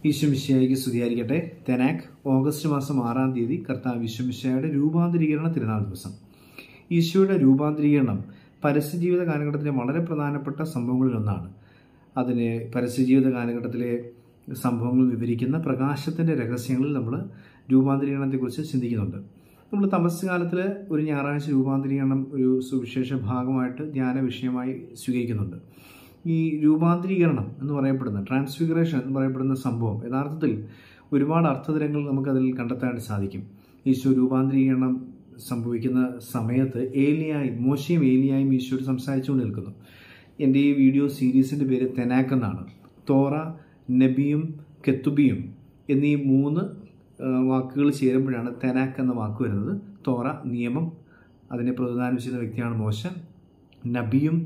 ഈശോമിശിഹായ്ക്ക് സ്തുതിയായിരിക്കട്ടെ. തെനാക്ക് ഓഗസ്റ്റ് മാസം 6-ാം തീയതി കർത്താവ് ഈശോമിശിഹായുടെ രൂപാന്തരീകരണ തിരുനാൾ ദിവസം. ഈശോയുടെ രൂപാന്തരീകരണം പരസ്യജീവിത കാലഘട്ടത്തിലെ വളരെ പ്രധാനപ്പെട്ട സംഭവങ്ങളിലൊന്നാണ്. അതിന് പരസ്യജീവിത കാലഘട്ടത്തിലെ സംഭവങ്ങൾ വിവരിക്കുന്ന പ്രകാശത്തിൻ്റെ രഹസ്യങ്ങളിൽ നമ്മൾ രൂപാന്തരീകരണത്തെക്കുറിച്ച് ചിന്തിക്കുന്നുണ്ട്. നമ്മൾ തമസ് കാലത്തിൽ ഒരു ഞായറാഴ്ച രൂപാന്തരീകരണം ഒരു സുവിശേഷ ഭാഗമായിട്ട് ധ്യാന വിഷയമായി സ്വീകരിക്കുന്നുണ്ട്. ഈ രൂപാന്തരീകരണം എന്ന് പറയപ്പെടുന്ന ട്രാൻസ്ഫിഗറേഷൻ എന്ന് പറയപ്പെടുന്ന സംഭവം യഥാർത്ഥത്തിൽ ഒരുപാട് അർത്ഥതലങ്ങൾ നമുക്കതിൽ കണ്ടെത്താനായിട്ട് സാധിക്കും. ഈശോ രൂപാന്തരീകരണം സംഭവിക്കുന്ന സമയത്ത് മോശയും ഏലിയായും ഈശോയോട് സംസാരിച്ചുകൊണ്ട് നിൽക്കുന്നു. എൻ്റെ ഈ വീഡിയോ സീരീസിൻ്റെ പേര് തെനാക്ക് എന്നാണ്. തോറ, നബിയും കെത്തുബിയും എന്നീ 3 വാക്കുകൾ ചേരുമ്പോഴാണ് തെനാക്ക് എന്ന വാക്ക് വരുന്നത്. തോറ നിയമം, അതിനെ പ്രതിദാനം ചെയ്യുന്ന വ്യക്തിയാണ് മോശ. നബിയും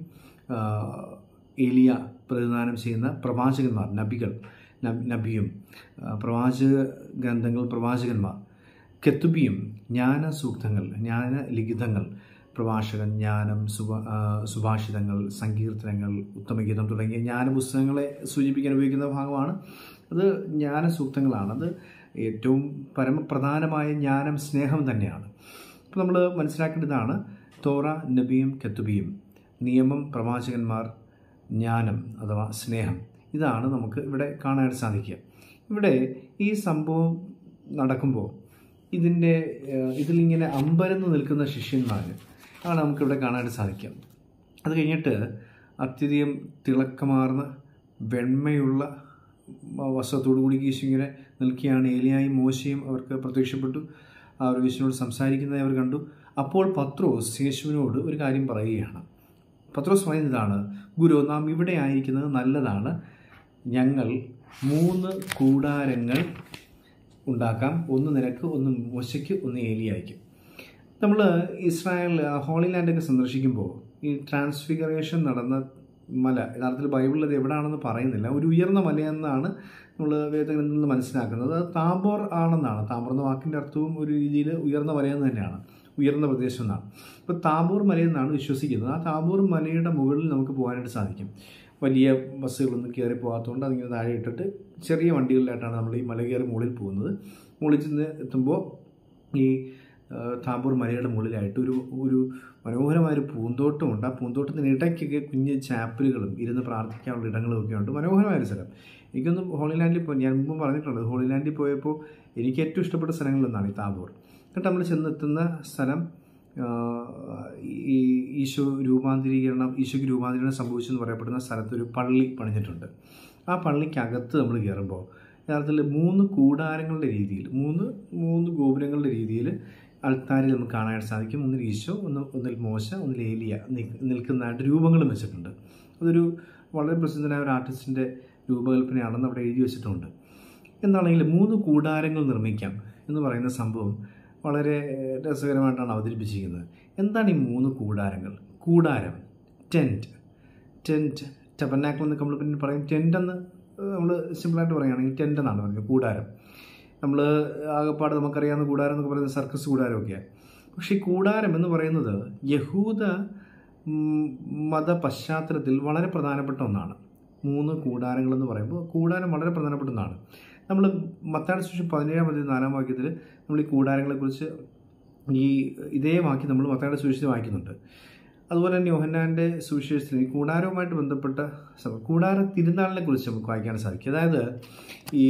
ഏലിയ പ്രതിദാനം ചെയ്യുന്ന പ്രവാചകന്മാർ, നബിയും പ്രവാചക ഗ്രന്ഥങ്ങൾ, പ്രവാചകന്മാർ. കെത്തുബിയും ജ്ഞാനസൂക്തങ്ങൾ, ജ്ഞാനലിഖിതങ്ങൾ, പ്രഭാഷകൻ, ജ്ഞാനം, സുഭാഷിതങ്ങൾ, സങ്കീർത്തനങ്ങൾ, ഉത്തമഗീതം തുടങ്ങിയ ജ്ഞാനപുസ്തകങ്ങളെ സൂചിപ്പിക്കാൻ ഉപയോഗിക്കുന്ന ഭാഗമാണ്. അത് ജ്ഞാനസൂക്തങ്ങളാണ്. അത് ഏറ്റവും പരമപ്രധാനമായ ജ്ഞാനം, സ്നേഹം തന്നെയാണ്. അപ്പോൾ നമ്മൾ മനസ്സിലാക്കേണ്ടതാണ് തോറ, നബിയും കെത്തുബിയും, നിയമം, പ്രവാചകന്മാർ, ജ്ഞാനം അഥവാ സ്നേഹം. ഇതാണ് നമുക്ക് ഇവിടെ കാണാനായിട്ട് സാധിക്കുക. ഇവിടെ ഈ സംഭവം നടക്കുമ്പോൾ ഇതിലിങ്ങനെ അമ്പരന്ന് നിൽക്കുന്ന ശിഷ്യന്മാർ ആണ് നമുക്കിവിടെ കാണാനായിട്ട് സാധിക്കുക. അത് കഴിഞ്ഞിട്ട് അത്യധികം തിളക്കമാർന്ന വെണ്മയുള്ള വസ്ത്രത്തോടു കൂടി ഈശോ ഇങ്ങനെ നിൽക്കുകയാണ്. ഏലിയായും മോശയും അവർക്ക് പ്രത്യക്ഷപ്പെട്ടു. അവർ യേശുവിനോട് സംസാരിക്കുന്നത് അവർ കണ്ടു. അപ്പോൾ പത്രോസ് യേശുവിനോട് ഒരു കാര്യം പറയുകയാണ്. പത്രോസ് പറയുന്നതാണ്, ഗുരു, നാം ഇവിടെ ആയിരിക്കുന്നത് നല്ലതാണ്. ഞങ്ങൾ 3 കൂടാരങ്ങൾ ഉണ്ടാക്കാം. 1 നിനക്ക്, 1 മോശയ്ക്ക്, 1 ഏലിയായ്ക്ക്. നമ്മൾ ഇസ്രായേൽ ഹോളി ലാൻഡൊക്കെ സന്ദർശിക്കുമ്പോൾ ഈ ട്രാൻസ്ഫിഗറേഷൻ നടന്ന മല യഥാർത്ഥത്തിൽ ബൈബിളിൽ അത് എവിടെയാണെന്ന് പറയുന്നില്ല. ഒരു ഉയർന്ന മലയെന്നാണ് നമ്മൾ വേദഗ്രന്ഥത്തിൽ നിന്ന് മനസ്സിലാക്കുന്നത്. അത് താബോർ ആണെന്നാണ്. താബോർ എന്ന വാക്കിൻ്റെ അർത്ഥവും ഒരു രീതിയിൽ ഉയർന്ന മലയെന്ന് തന്നെയാണ്, ഉയർന്ന പ്രദേശം എന്നാണ്. ഇപ്പോൾ താബോർ മലയെന്നാണ് വിശ്വസിക്കുന്നത്. ആ താബോർ മലയുടെ മുകളിൽ നമുക്ക് പോകാനായിട്ട് സാധിക്കും. വലിയ ബസ്സുകളൊന്നും കയറി പോകാത്തതുകൊണ്ട് അതിങ്ങനെ താഴെ ഇട്ടിട്ട് ചെറിയ വണ്ടികളിലായിട്ടാണ് നമ്മൾ ഈ മല കയറി മുകളിൽ പോകുന്നത്. മുകളിൽ ചെന്ന് എത്തുമ്പോൾ ഈ താബോർ മലയുടെ മുകളിലായിട്ട് ഒരു മനോഹരമായൊരു പൂന്തോട്ടമുണ്ട്. ആ പൂന്തോട്ടത്തിന് ഇടയ്ക്കൊക്കെ കുഞ്ഞ് ചാപ്പലുകളും ഇരുന്ന് പ്രാർത്ഥിക്കാനുള്ള ഇടങ്ങളും ഒക്കെ ഉണ്ട്. മനോഹരമായൊരു സ്ഥലം. എനിക്കൊന്ന് ഹോളി ലാൻഡിൽ ഞാൻ മുമ്പ് പറഞ്ഞിട്ടുണ്ട്, ഹോളി ലാൻഡിൽ പോയപ്പോൾ എനിക്ക് ഏറ്റവും ഇഷ്ടപ്പെട്ട സ്ഥലങ്ങളിലൊന്നാണ് ഈ താബോർ. എന്നിട്ട് നമ്മൾ ചെന്നെത്തുന്ന സ്ഥലം ഈ ഈശോയ്ക്ക് രൂപാന്തരീകരണം സംഭവിച്ചെന്ന് പറയപ്പെടുന്ന സ്ഥലത്തൊരു പള്ളി പണിഞ്ഞിട്ടുണ്ട്. ആ പള്ളിക്കകത്ത് നമ്മൾ കയറുമ്പോൾ യഥാർത്ഥത്തിൽ 3 കൂടാരങ്ങളുടെ രീതിയിൽ, 3 ഗോപുരങ്ങളുടെ രീതിയിൽ അൾത്താരിൽ നമുക്ക് കാണാനായിട്ട് സാധിക്കും. ഒന്നിൽ ഈശോ, ഒന്നിൽ മോശ, ഒന്നിൽ ഏലിയ നിൽക്കുന്നതായിട്ട് രൂപങ്ങളും വെച്ചിട്ടുണ്ട്. അതൊരു വളരെ പ്രസിദ്ധനായ ഒരു ആർട്ടിസ്റ്റിൻ്റെ രൂപകൽപ്പനയാണെന്ന് അവിടെ എഴുതി വെച്ചിട്ടുണ്ട്. എന്താണെങ്കിലും 3 കൂടാരങ്ങൾ നിർമ്മിക്കാം എന്ന് പറയുന്ന സംഭവം വളരെ രസകരമായിട്ടാണ് അവതരിപ്പിച്ചിരിക്കുന്നത്. എന്താണ് ഈ 3 കൂടാരങ്ങൾ? കൂടാരം, ടെൻറ്റ്, ടബർനാക്കിൾ എന്നൊക്കെ നമ്മൾ പിന്നെ പറയും. ടെൻ്റ് എന്ന് നമ്മൾ സിമ്പിളായിട്ട് പറയുകയാണെങ്കിൽ ടെൻ്റ് എന്നാണ് പറയുന്നത്. കൂടാരം നമ്മൾ ആകെപ്പാട് നമുക്കറിയാവുന്ന കൂടാരം എന്നൊക്കെ പറയുന്നത് സർക്കസ് കൂടാരമൊക്കെയാണ്. പക്ഷേ ഈ കൂടാരം എന്ന് പറയുന്നത് യഹൂദ മത പശ്ചാത്തലത്തിൽ വളരെ പ്രധാനപ്പെട്ട ഒന്നാണ്. 3 കൂടാരങ്ങളെന്ന് പറയുമ്പോൾ കൂടാരം വളരെ പ്രധാനപ്പെട്ട ഒന്നാണ്. നമ്മൾ മത്തായിയുടെ സുവിശേഷം 17-4 വാക്യത്തിൽ നമ്മൾ ഈ കൂടാരങ്ങളെക്കുറിച്ച് ഇതേ വാക്യം നമ്മൾ മത്തായിയുടെ സുവിശേഷത്തിൽ വായിക്കുന്നുണ്ട്. അതുപോലെ തന്നെ യോഹന്നാൻ്റെ സുവിശേഷത്തിൽ ഈ കൂടാരവുമായിട്ട് ബന്ധപ്പെട്ട കൂടാര തിരുനാളിനെ കുറിച്ച് നമുക്ക് വായിക്കാൻ സാധിക്കും. അതായത് ഈ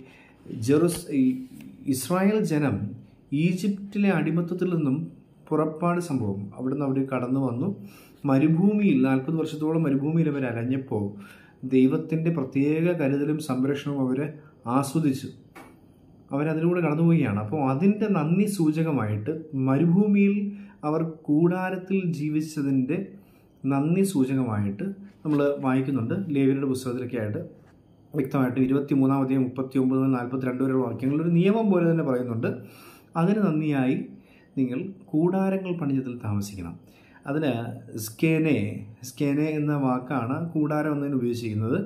ഇസ്രായേൽ ജനം ഈജിപ്തിലെ അടിമത്തത്തിൽ നിന്നും പുറപ്പാട് സംഭവം, അവിടുന്ന് അവർ കടന്നു വന്നു. മരുഭൂമിയിൽ 40 വർഷത്തോളം മരുഭൂമിയിൽ അവർ അലഞ്ഞപ്പോൾ ദൈവത്തിൻ്റെ പ്രത്യേക കരുതലും സംരക്ഷണവും അവരെ ആസ്വദിച്ചു. അവരതിലൂടെ കടന്നുപോവുകയാണ്. അപ്പോൾ അതിൻ്റെ നന്ദി സൂചകമായിട്ട് മരുഭൂമിയിൽ അവർ കൂടാരത്തിൽ ജീവിച്ചതിൻ്റെ നന്ദി സൂചകമായിട്ട് നമ്മൾ വായിക്കുന്നുണ്ട്. ലേവ്യരുടെ പുസ്തകത്തിലൊക്കെ ആയിട്ട് വ്യക്തമായിട്ട് 23-ാം 39-42 വരെയുള്ള വാക്യങ്ങളിൽ ഒരു നിയമം പോലെ തന്നെ പറയുന്നുണ്ട്. അതിന് നന്ദിയായി നിങ്ങൾ കൂടാരങ്ങൾ പണിഞ്ഞതിൽ താമസിക്കണം. അതിന് സ്കേനെ എന്ന വാക്കാണ് കൂടാരം എന്നതിന് ഉപയോഗിച്ചിരിക്കുന്നത്.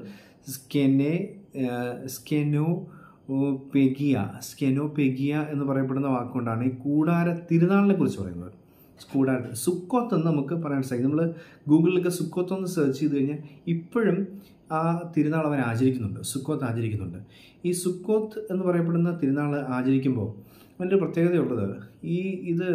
സ്കെനോപെഗിയ എന്ന് പറയപ്പെടുന്ന വാക്കുകൊണ്ടാണ് ഈ കൂടാര തിരുനാളിനെ കുറിച്ച് പറയുന്നത്. സുക്കോത്ത് എന്ന് നമുക്ക് പറയാൻ സാധിക്കും. നമ്മൾ ഗൂഗിളിലൊക്കെ സുക്കോത്ത് എന്ന് സെർച്ച് ചെയ്ത് കഴിഞ്ഞാൽ ഇപ്പോഴും ആ തിരുനാൾ അവൻ ആചരിക്കുന്നുണ്ട്, സുക്കോത്ത് ആചരിക്കുന്നുണ്ട്. ഈ സുക്കോത്ത് എന്ന് പറയപ്പെടുന്ന തിരുനാൾ ആചരിക്കുമ്പോൾ അതിൻ്റെ പ്രത്യേകതയുള്ളത് ഇത്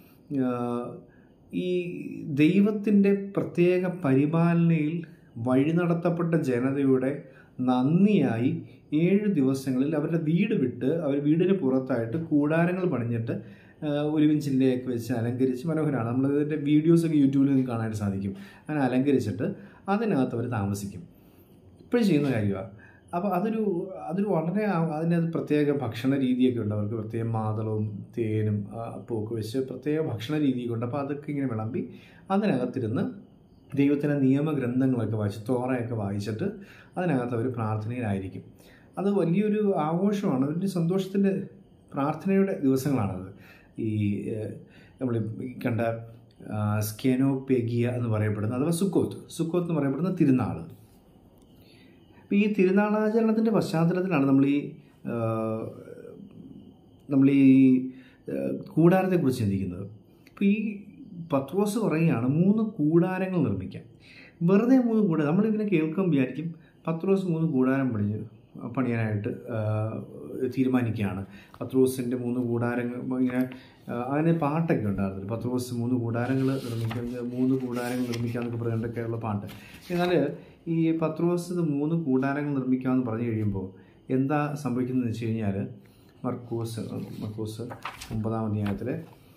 ഈ ദൈവത്തിൻ്റെ പ്രത്യേക പരിപാലനയിൽ വഴി നടത്തപ്പെട്ട ജനതയുടെ നന്ദിയായി 7 ദിവസങ്ങളിൽ അവരുടെ വീട് വിട്ട് അവർ വീടിന് പുറത്തായിട്ട് കൂടാരങ്ങൾ പണിഞ്ഞിട്ട് ഒലിവിൻ ചില്ലയൊക്കെ വെച്ച് അലങ്കരിച്ച് മനോഹരമാണ്. നമ്മളിതിൻ്റെ വീഡിയോസൊക്കെ യൂട്യൂബിൽ നിങ്ങൾക്ക് കാണാൻ സാധിക്കും. അങ്ങനെ അലങ്കരിച്ചിട്ട് അതിനകത്ത് അവർ താമസിക്കും. ഇപ്പോഴും ചെയ്യുന്ന കാര്യമാണ്. അപ്പോൾ അതൊരു വളരെ അതിനകത്ത് പ്രത്യേക ഭക്ഷണ രീതിയൊക്കെ ഉണ്ട്. അവർക്ക് പ്രത്യേക മാതളവും തേനും പൂക്ക് വെച്ച് പ്രത്യേക ഭക്ഷണ രീതിയൊക്കെ ഉണ്ട്. അപ്പോൾ അതൊക്കെ ഇങ്ങനെ വിളമ്പി അതിനകത്തിരുന്ന് ദൈവത്തിൻ്റെ നിയമഗ്രന്ഥങ്ങളൊക്കെ വായിച്ച് തോറയൊക്കെ വായിച്ചിട്ട് അതിനകത്ത് അവർ പ്രാർത്ഥനയിലായിരിക്കും. അത് വലിയൊരു ആഘോഷമാണ്, വലിയ സന്തോഷത്തിൻ്റെ പ്രാർത്ഥനയുടെ ദിവസങ്ങളാണത്. ഈ നമ്മൾ കണ്ട സ്കെനോപെഗിയ എന്ന് പറയപ്പെടുന്ന അഥവാ സുക്കോത്ത് എന്ന് പറയപ്പെടുന്ന തിരുനാൾ. അപ്പോൾ ഈ തിരുനാളാചരണത്തിൻ്റെ പശ്ചാത്തലത്തിലാണ് നമ്മൾ ഈ കൂടാരത്തെക്കുറിച്ച് ചിന്തിക്കുന്നത്. അപ്പോൾ ഈ പത്രോസ് പറയുകയാണ് 3 കൂടാരങ്ങൾ നിർമ്മിക്കാം. വെറുതെ 3 കൂടാരം നമ്മളിങ്ങനെ കേൾക്കുമ്പോൾ വിചാരിക്കും പത്രോസ് 3 കൂടാരം പണിയാനായിട്ട് തീരുമാനിക്കുകയാണ്. പത്രോസിൻ്റെ 3 കൂടാരങ്ങൾ ഇങ്ങനെ അതിന് പാട്ടൊക്കെ ഉണ്ടായിരുന്നു. പത്രോസ് 3 കൂടാരങ്ങൾ നിർമ്മിക്കാമെന്നൊക്കെ പറയേണ്ടൊക്കെയുള്ള പാട്ട്. എന്നാൽ ഈ പത്രോസ് 3 കൂടാരങ്ങൾ നിർമ്മിക്കാമെന്ന് പറഞ്ഞു കഴിയുമ്പോൾ എന്താ സംഭവിക്കുന്നതെന്ന് വെച്ച് കഴിഞ്ഞാൽ മർക്കോസ് 9-ാം അധ്യായത്തിൽ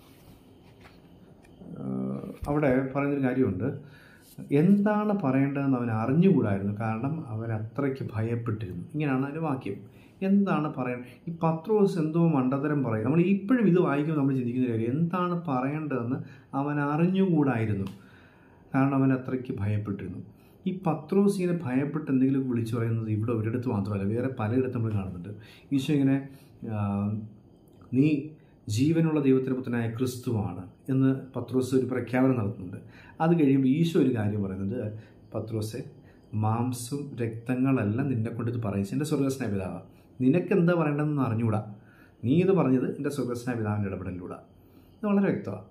അവിടെ പറയുന്നൊരു കാര്യമുണ്ട്. എന്താണ് പറയേണ്ടതെന്ന് അവൻ അറിഞ്ഞുകൂടായിരുന്നു, കാരണം അവൻ അത്രയ്ക്ക് ഭയപ്പെട്ടിരുന്നു. ഇങ്ങനെയാണ് അതിൻ്റെ വാക്യം. എന്താണ് പറയേണ്ടത്? ഈ പത്രോസ് എന്തോ മണ്ടത്തരം പറയും. നമ്മൾ ഇപ്പോഴും ഇത് വായിക്കുമ്പോൾ നമ്മൾ ചിന്തിക്കുന്ന കാര്യം എന്താണ് പറയേണ്ടതെന്ന് അവൻ അറിഞ്ഞുകൂടായിരുന്നു, കാരണം അവൻ അത്രയ്ക്ക് ഭയപ്പെട്ടിരുന്നു. ഈ പത്രോസ് ഇങ്ങനെ ഭയപ്പെട്ട് എന്തെങ്കിലും വിളിച്ചു പറയുന്നത് ഇവിടെ ഒരിടത്ത് മാത്രമല്ല, വേറെ പലയിടത്തും നമ്മൾ കാണുന്നുണ്ട്. ഈശോ ഇങ്ങനെ നീ ജീവനുള്ള ദൈവത്തിൻ്റെ പുത്രനായ ക്രിസ്തുവാണ് എന്ന് പത്രോസ് ഒരു പ്രഖ്യാപനം നടത്തുന്നുണ്ട്. അത് കഴിയുമ്പോൾ ഈശോ ഒരു കാര്യം പറയുന്നുണ്ട്, പത്രോസെ, മാംസം രക്തങ്ങളല്ല നിന്നെ കൊണ്ട് ഇത് പറയിച്ചു എൻ്റെ സ്വർഗ്ഗസ്നായ പിതാവ്. നിനക്കെന്താ പറയേണ്ടതെന്ന് അറിഞ്ഞുകൂടാ, നീ ഇത് പറഞ്ഞത് എൻ്റെ സ്വർഗ്ഗസ്നായ പിതാവിൻ്റെ ഇടപെടലിലൂടെ. ഇത് വളരെ വ്യക്തമാണ്.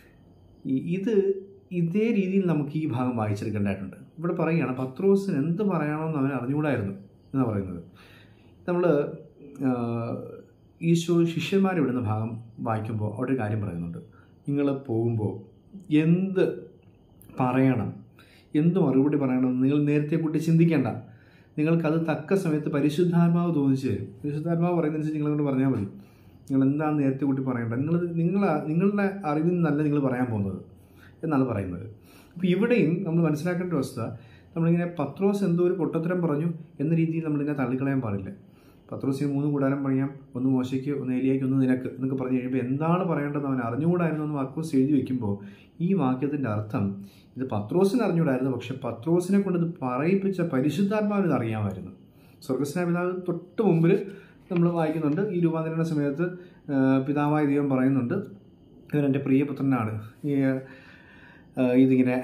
ഇതേ രീതിയിൽ നമുക്ക് ഈ ഭാഗം വായിച്ചെടുക്കേണ്ടതായിട്ടുണ്ട്. ഇവിടെ പറയുകയാണ് പത്രോസിന് എന്ത് പറയണമെന്ന് അവൻ അറിഞ്ഞുകൂടായിരുന്നു എന്നാണ് പറയുന്നത്. നമ്മൾ ഈശോ ശിഷ്യന്മാരെ വിടുന്ന ഭാഗം വായിക്കുമ്പോൾ അവിടെ ഒരു കാര്യം പറയുന്നുണ്ട്. നിങ്ങൾ പോകുമ്പോൾ എന്ത് പറയണം, എന്ത് മറുപടി പറയണമെന്ന് നിങ്ങൾ നേരത്തെ കൂട്ടി ചിന്തിക്കേണ്ട. നിങ്ങൾക്കത് തക്ക സമയത്ത് പരിശുദ്ധാത്മാവ് തോന്നിച്ചു തരും. പരിശുദ്ധാത്മാവ് പറയുന്നതനുസരിച്ച് നിങ്ങളോട് പറഞ്ഞാൽ മതി. നിങ്ങൾ എന്താണ് നേരത്തെ കൂട്ടി പറയേണ്ടത്, നിങ്ങളുടെ അറിവിൽ നിന്നല്ല നിങ്ങൾ പറയാൻ പോകുന്നത് എന്നാണ് പറയുന്നത്. അപ്പോൾ ഇവിടെയും നമ്മൾ മനസ്സിലാക്കേണ്ട അവസ്ഥ, നമ്മളിങ്ങനെ പത്രോസ് എന്തോ ഒരു പൊട്ടത്തരം പറഞ്ഞു എന്ന രീതിയിൽ നമ്മളിങ്ങനെ തള്ളിക്കളയാൻ പാടില്ല. പത്രോസിന് 3 കൂടാരം പണിയാം, 1 മോശയ്ക്ക്, 1 ഏലിയായ്ക്ക്, 1 നിനക്ക് എന്നൊക്കെ പറഞ്ഞു കഴിയുമ്പോൾ എന്താണ് പറയേണ്ടതെന്ന് അവൻ അറിഞ്ഞുകൂടായിരുന്നു എന്ന് മർക്കോസ് എഴുതി വയ്ക്കുമ്പോൾ ഈ വാക്യത്തിൻ്റെ അർത്ഥം ഇത് പത്രോസിന് അറിഞ്ഞുകൂടായിരുന്നു, പക്ഷെ പത്രോസിനെ കൊണ്ട് ഇത് പറയിപ്പിച്ച പരിശുദ്ധാത്മാവിന് അറിയാമായിരുന്നു. സ്വർഗ്ഗസ്നായ പിതാവ് തൊട്ട് മുമ്പിൽ നമ്മൾ വായിക്കുന്നുണ്ട്. ഈ രൂപാന്തരണ സമയത്ത് പിതാവായ ദൈവം പറയുന്നുണ്ട്, ഇവൻ എൻ്റെ പ്രിയപുത്രനാണ്. ഇതിങ്ങനെ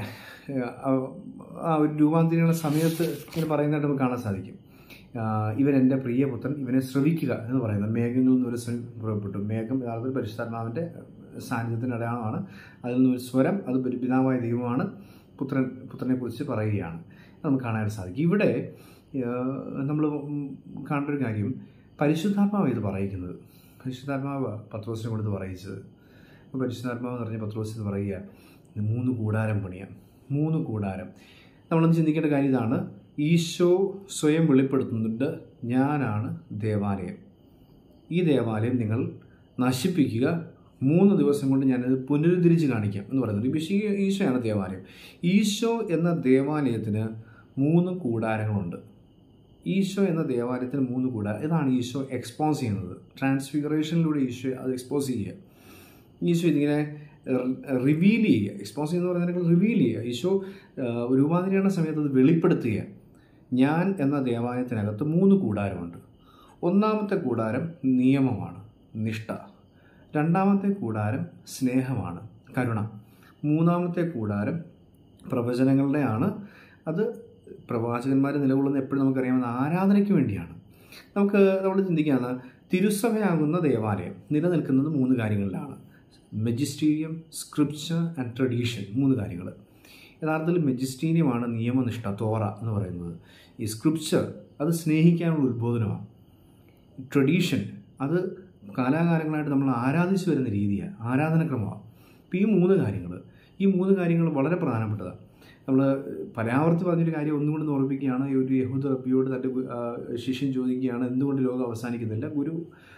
ആ ഒരു രൂപാന്തരണ സമയത്ത് ഇങ്ങനെ പറയുന്നതായിട്ട് നമുക്ക് കാണാൻ സാധിക്കും. ഇവൻ എൻ്റെ പ്രിയപുത്രൻ, ഇവനെ ശ്രവിക്കുക എന്ന് പറയുന്നത്. മേഘങ്ങളിൽ നിന്ന് ഒരു സ്വരം പുറപ്പെട്ടു. മേഘം യഥാർത്ഥത്തിൽ പരിശുദ്ധാത്മാവിൻ്റെ സാന്നിധ്യത്തിൻ്റെ അടയാളമാണ്. അതിൽ നിന്നൊരു സ്വരം, അത് പിതാവായ ദൈവമാണ് പുത്രനെ കുറിച്ച് പറയുകയാണ്. നമുക്ക് കാണാൻ സാധിക്കും. ഇവിടെ നമ്മൾ കാണേണ്ട ഒരു കാര്യം, പരിശുദ്ധാത്മാവ് ഇത് പറയിക്കുന്നത്. പരിശുദ്ധാത്മാവ് പത്രോസിനെ കൊടുത്ത് പറയിച്ചത്. അപ്പോൾ പരിശുദ്ധാത്മാവ് എന്ന് പറഞ്ഞ പത്രോസ് ഇത് പറയുക, 3 കൂടാരം പണിയാം. 3 കൂടാരം. നമ്മളൊന്ന് ചിന്തിക്കേണ്ട കാര്യം ഇതാണ്. ഈശോ സ്വയം വെളിപ്പെടുത്തുന്നുണ്ട്, ഞാനാണ് ദേവാലയം. ഈ ദേവാലയം നിങ്ങൾ നശിപ്പിക്കുക, 3 ദിവസം കൊണ്ട് ഞാനത് പുനരുദ്ധരിച്ച് കാണിക്കാം എന്ന് പറയുന്നത്. ഈശോയാണ് ദേവാലയം. ഈശോ എന്ന ദേവാലയത്തിന് 3 കൂടാരങ്ങളുണ്ട്. ഈശോ എന്ന ദേവാലയത്തിന് 3 കൂടാരം. ഇതാണ് ഈശോ എക്സ്പോസ് ചെയ്യുന്നത്. ട്രാൻസ്ഫിഗറേഷനിലൂടെ ഈശോ അത് എക്സ്പോസ് ചെയ്യുക. ഈശോ ഇതിങ്ങനെ റിവീൽ ചെയ്യുക. എക്സ്പോസ് ചെയ്യുന്ന പറയുന്നത് റിവീൽ ചെയ്യുക. ഈശോ രൂപാന്തരീകരണ സമയത്ത് അത് വെളിപ്പെടുത്തുക. ഞാൻ എന്ന ദേവാലയത്തിനകത്ത് 3 കൂടാരമുണ്ട്. 1-ാമത്തെ കൂടാരം നിയമമാണ്, നിഷ്ഠ. 2-ാമത്തെ കൂടാരം സ്നേഹമാണ്, കരുണ. 3-ാമത്തെ കൂടാരം പ്രവചനങ്ങളുടെയാണ്. അത് പ്രവാചകന്മാർ നിലകൊള്ളുന്ന എപ്പോഴും നമുക്കറിയാവുന്ന ആരാധനയ്ക്ക് വേണ്ടിയാണ്. നമ്മൾ ചിന്തിക്കുകയാണ്, തിരുസഭയാകുന്ന ദേവാലയം നിലനിൽക്കുന്നത് 3 കാര്യങ്ങളിലാണ്. മെജിസ്റ്റീരിയം, സ്ക്രിപ്ചർ ആൻഡ് ട്രഡീഷൻ. 3 കാര്യങ്ങൾ. യഥാർത്ഥത്തിൽ മെജിസ്റ്റീരിയമാണ് നിയമനിഷ്ഠ, തോറ എന്ന് പറയുന്നത്. ഈ സ്ക്രിപ്ചർ അത് സ്നേഹിക്കാനുള്ള ഉത്ബോധനമാണ്. ട്രഡീഷൻ അത് കാലാകാലങ്ങളായിട്ട് നമ്മൾ ആരാധിച്ചു വരുന്ന രീതിയാണ്, ആരാധനക്രമമാണ്. അപ്പോൾ ഈ മൂന്ന് കാര്യങ്ങൾ വളരെ പ്രധാനപ്പെട്ടതാണ്. നമ്മൾ പരാവർത്തി പറഞ്ഞൊരു കാര്യം ഒന്നുകൊണ്ട് ഓർമ്മിപ്പിക്കുകയാണ്. ഒരു യഹൂദ റബ്ബിയോട് തൻ്റെ ശിഷ്യൻ ചോദിക്കുകയാണ്, എന്തുകൊണ്ട് ലോകം അവസാനിക്കുന്നില്ല? ഗുരു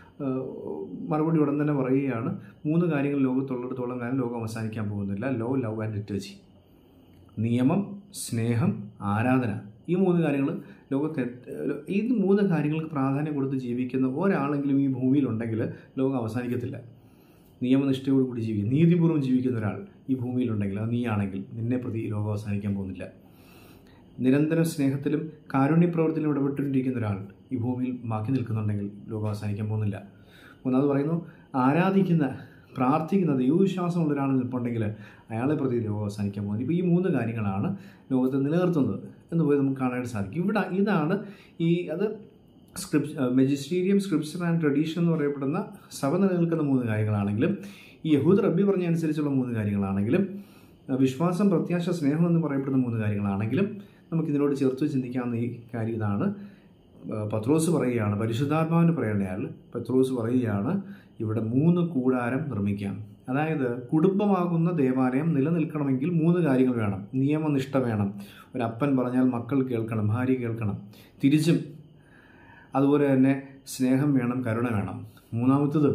മറുപടി ഉടൻ തന്നെ പറയുകയാണ്, 3 കാര്യങ്ങൾ ലോകത്തുള്ളിടത്തോളം കാലം ലോകം അവസാനിക്കാൻ പോകുന്നില്ല. Law, love and liturgy. നിയമം, സ്നേഹം, ആരാധന. ഈ 3 കാര്യങ്ങൾ ലോകത്തെ, ഈ 3 കാര്യങ്ങൾക്ക് പ്രാധാന്യം കൊടുത്ത് ജീവിക്കുന്ന ഒരാളെങ്കിലും ഈ ഭൂമിയിലുണ്ടെങ്കിൽ ലോകം അവസാനിക്കത്തില്ല. നിയമനിഷ്ഠയോടുകൂടി ജീവിക്കുക, നീതിപൂർവ്വം ജീവിക്കുന്ന ഒരാൾ ഈ ഭൂമിയിലുണ്ടെങ്കിൽ, അത് നീയാണെങ്കിൽ, നിന്നെ പ്രതി ലോകം അവസാനിക്കാൻ പോകുന്നില്ല. നിരന്തരം സ്നേഹത്തിലും കാരുണ്യപ്രവർത്തിയിലും ഇടപെട്ടുകൊണ്ടിരിക്കുന്ന ഒരാൾ ഈ ഭൂമിയിൽ ബാക്കി നിൽക്കുന്നുണ്ടെങ്കിൽ ലോകം അവസാനിക്കാൻ പോകുന്നില്ല. മൂന്നാമത് പറയുന്നു, ആരാധിക്കുന്ന, പ്രാർത്ഥിക്കുന്ന, ദൈവവിശ്വാസമുള്ള ഒരാൾ നിൽപ്പുണ്ടെങ്കിൽ അയാളെ പ്രതി ലോകം അവസാനിക്കാൻ പോകുന്നത്. ഇപ്പോൾ ഈ 3 കാര്യങ്ങളാണ് ലോകത്തെ നിലനിർത്തുന്നത് എന്ന് പോയി നമുക്ക് കാണാനായിട്ട് സാധിക്കും. ഇതാണ് അത് മെജിസ്റ്റീരിയം, സ്ക്രിപ്ചർ ആൻഡ് ട്രഡീഷൻ എന്ന് പറയപ്പെടുന്ന സഭ നിലനിൽക്കുന്ന 3 കാര്യങ്ങളാണെങ്കിലും, ഈ യഹൂദ റബ്ബി പറഞ്ഞ അനുസരിച്ചുള്ള 3 കാര്യങ്ങളാണെങ്കിലും, വിശ്വാസം, പ്രത്യാശ, സ്നേഹം എന്ന് പറയപ്പെടുന്ന 3 കാര്യങ്ങളാണെങ്കിലും, നമുക്കിതിനോട് ചേർത്ത് ചിന്തിക്കാവുന്ന ഈ കാര്യം ഇതാണ്. പത്രോസ് പറയുകയാണ്, പരിശുദ്ധാത്മാവിന് പറയേണ്ടയാൾ പത്രോസ് പറയുകയാണ്, ഇവിടെ 3 കൂടാരം നിർമ്മിക്കാം. അതായത് കുടുംബമാകുന്ന ദേവാലയം നിലനിൽക്കണമെങ്കിൽ 3 കാര്യങ്ങൾ വേണം. നിയമനിഷ്ഠ വേണം. ഒരപ്പൻ പറഞ്ഞാൽ മക്കൾ കേൾക്കണം, ഭാര്യ കേൾക്കണം. തിരിച്ചും അതുപോലെ തന്നെ സ്നേഹം വേണം, കരുണ വേണം. മൂന്നാമത്തത്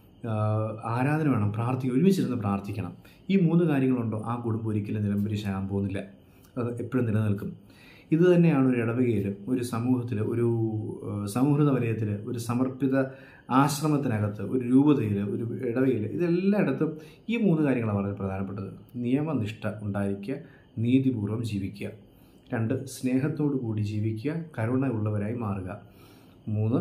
ആരാധന വേണം, ഒരുമിച്ചിരുന്ന് പ്രാർത്ഥിക്കണം. ഈ 3 കാര്യങ്ങളുണ്ടോ ആ കുടുംബം ഒരിക്കലും നിലംപരിശാകാൻ പോകുന്നില്ല. അത് എപ്പോഴും നിലനിൽക്കും. ഇത് തന്നെയാണ് ഒരു ഇടവകയിൽ, ഒരു സമൂഹത്തിൽ, ഒരു സൗഹൃദ വലയത്തിൽ, ഒരു സമർപ്പിത ആശ്രമത്തിനകത്ത്, ഒരു രൂപതയിൽ, ഒരു ഇടവകയിൽ, ഇതെല്ലായിടത്തും ഈ 3 കാര്യങ്ങളാണ് വളരെ പ്രധാനപ്പെട്ടത്. നിയമനിഷ്ഠ ഉണ്ടായിരിക്കുക, നീതിപൂർവ്വം ജീവിക്കുക. 2, സ്നേഹത്തോടു കൂടി ജീവിക്കുക, കരുണ ഉള്ളവരായി മാറുക. 3,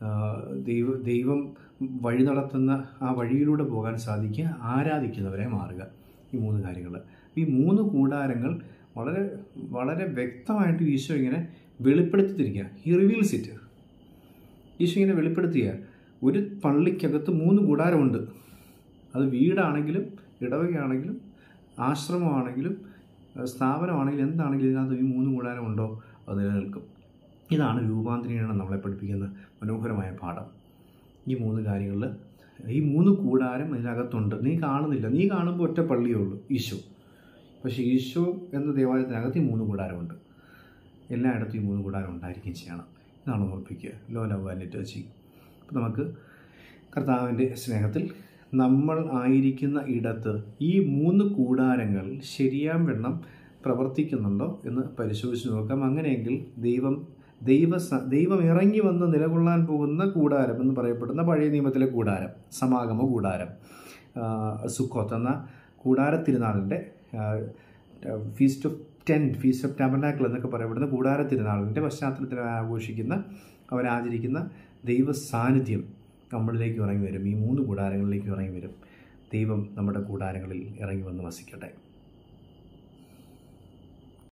ദൈവം വഴി നടത്തുന്ന ആ വഴിയിലൂടെ പോകാൻ സാധിക്കുക, ആരാധിക്കുന്നവരെ മാറുക. ഈ 3 കാര്യങ്ങൾ. ഈ 3 കൂടാരങ്ങൾ വളരെ വളരെ വ്യക്തമായിട്ട് ഈശോ ഇങ്ങനെ വെളിപ്പെടുത്തിയിരിക്കുക. ഈ റിവീൽസ് ഇറ്റ്. ഈശോ ഇങ്ങനെ വെളിപ്പെടുത്തുക, ഒരു പള്ളിക്കകത്ത് 3 കൂടാരമുണ്ട്. അത് വീടാണെങ്കിലും, ഇടവകയാണെങ്കിലും, ആശ്രമമാണെങ്കിലും, സ്ഥാപനമാണെങ്കിലും, എന്താണെങ്കിലും ഇതിനകത്ത് ഈ 3 കൂടാരമുണ്ടോ അത് നിലനിൽക്കും. ഇതാണ് രൂപാന്തരീകരണം നമ്മളെ പഠിപ്പിക്കുന്ന മനോഹരമായ പാഠം. ഈ 3 കാര്യങ്ങളിൽ ഈ 3 കൂടാരം ഇതിനകത്തുണ്ട്. നീ കാണുന്നില്ല, നീ കാണുമ്പോൾ ഒറ്റ പള്ളിയേ ഉള്ളൂ, ഈശോ. പക്ഷേ ഈശോ എന്ന ദേവാലയത്തിനകത്ത് ഈ 3 കൂടാരമുണ്ട്. എല്ലായിടത്തും ഈ 3 കൂടാരം ഉണ്ടായിരിക്കുകയും ചെയ്യണം. ഇതാണ് ഓർപ്പിക്കുക, ലോ, ലവ് ആൻഡ് ലിറ്റർജി. അപ്പോൾ നമുക്ക് കർത്താവിൻ്റെ സ്നേഹത്തിൽ നമ്മൾ ആയിരിക്കുന്ന ഇടത്ത് ഈ 3 കൂടാരങ്ങൾ ശരിയാം വണ്ണം പ്രവർത്തിക്കുന്നുണ്ടോ എന്ന് പരിശോധിച്ച് നോക്കാം. അങ്ങനെയെങ്കിൽ ദൈവം ഇറങ്ങി വന്ന് നിലകൊള്ളാൻ പോകുന്ന കൂടാരം എന്ന് പറയപ്പെടുന്ന പഴയ നിയമത്തിലെ കൂടാരം, സമാഗമ കൂടാരം, സുക്കോത്ത് എന്ന കൂടാര തിരുനാളിൻ്റെ ഫീസ്റ്റ് ഓഫ് ടാബർനാക്കിൾ എന്നൊക്കെ പറയപ്പെടുന്ന കൂടാര തിരുനാളിൻ്റെ പശ്ചാത്തലത്തിൽ ആഘോഷിക്കുന്ന, അവരാചരിക്കുന്ന ദൈവ സാന്നിധ്യം നമ്മളിലേക്ക് ഇറങ്ങി വരും. ഈ 3 കൂടാരങ്ങളിലേക്ക് ഇറങ്ങി വരും. ദൈവം നമ്മുടെ കൂടാരങ്ങളിൽ ഇറങ്ങി വന്ന് വസിക്കട്ടെ.